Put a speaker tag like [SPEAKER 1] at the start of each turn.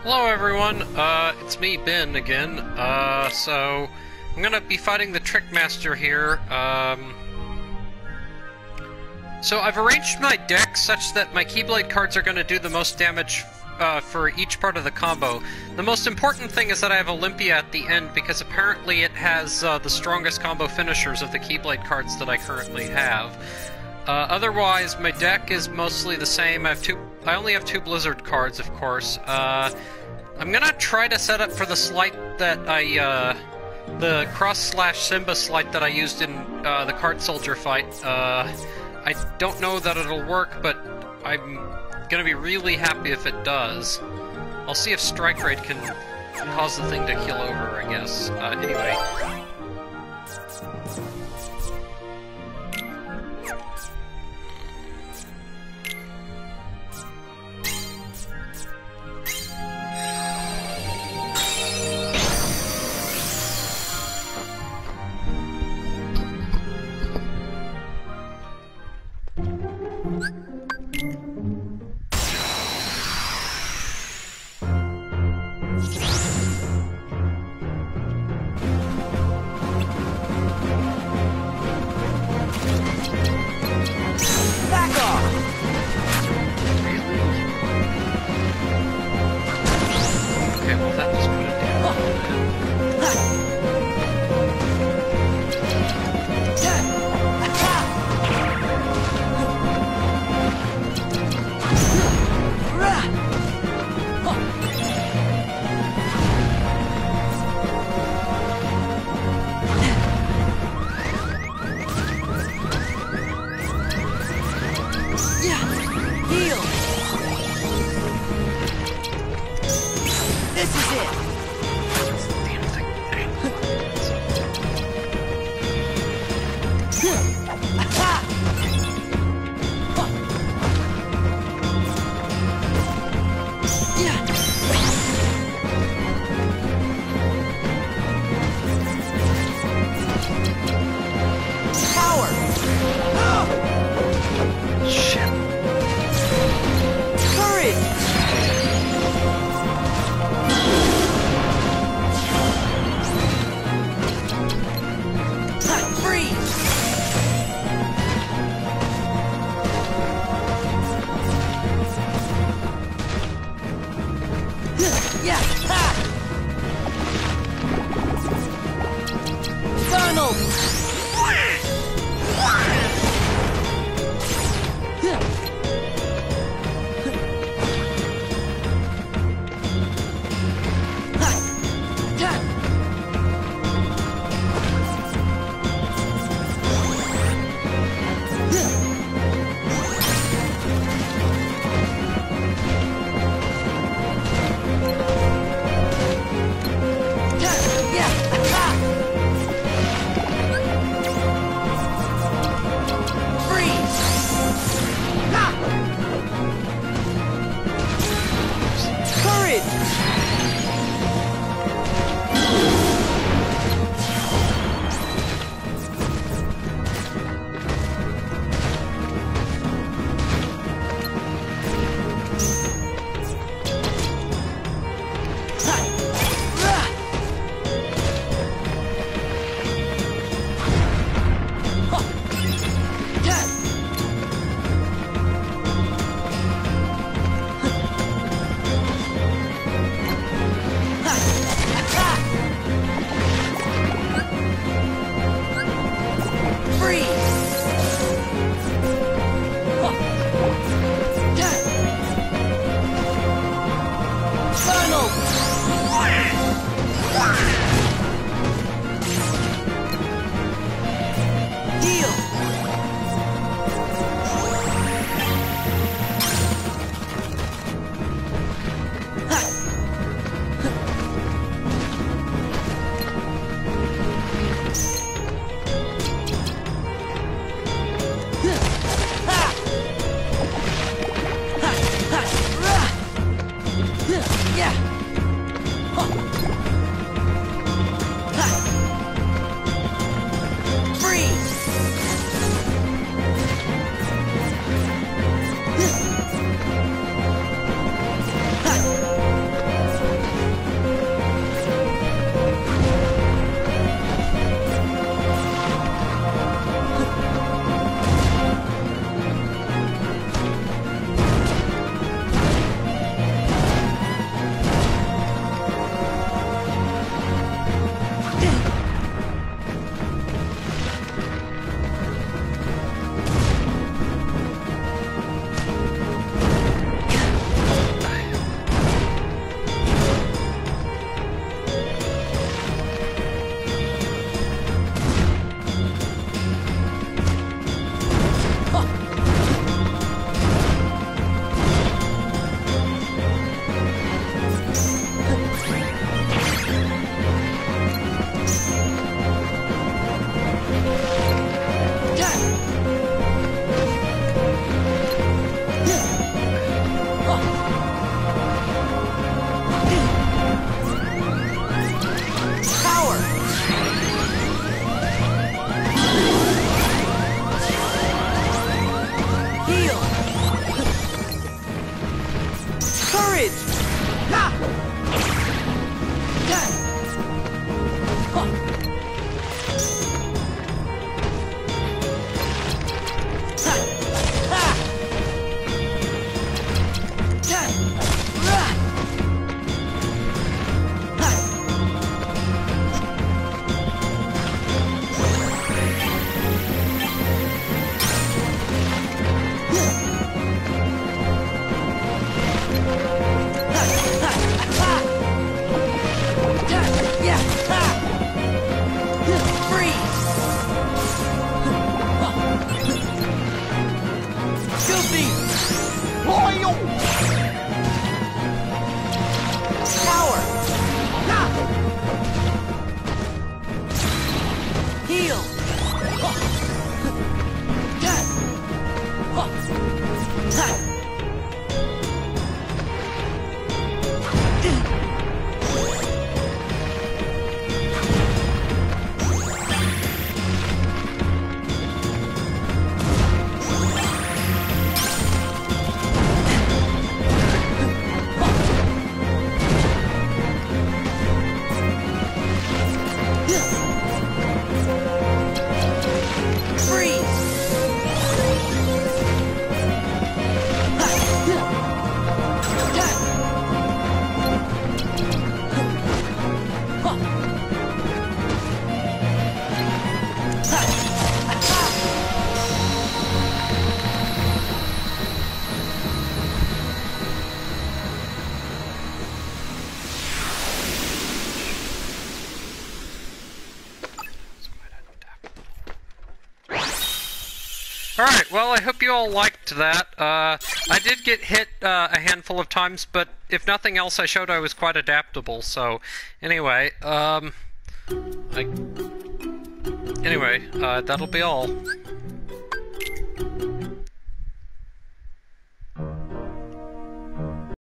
[SPEAKER 1] Hello everyone, it's me, Ben, again. So I'm gonna be fighting the Trickmaster here. So I've arranged my deck such that my Keyblade cards are gonna do the most damage for each part of the combo. The most important thing is that I have Olympia at the end, because apparently it has the strongest combo finishers of the Keyblade cards that I currently have. Otherwise, my deck is mostly the same. I only have two Blizzard cards, of course. I'm gonna try to set up for the sleight that the cross/Simba sleight that I used in the Card Soldier fight. I don't know that it'll work, but I'm gonna be really happy if it does. I'll see if Strike Rate can cause the thing to keel over, I guess. Anyway.
[SPEAKER 2] bridge! Ha!
[SPEAKER 1] Alright, well, I hope you all liked that. I did get hit a handful of times, but if nothing else, I showed I was quite adaptable, so... Anyway, that'll be all.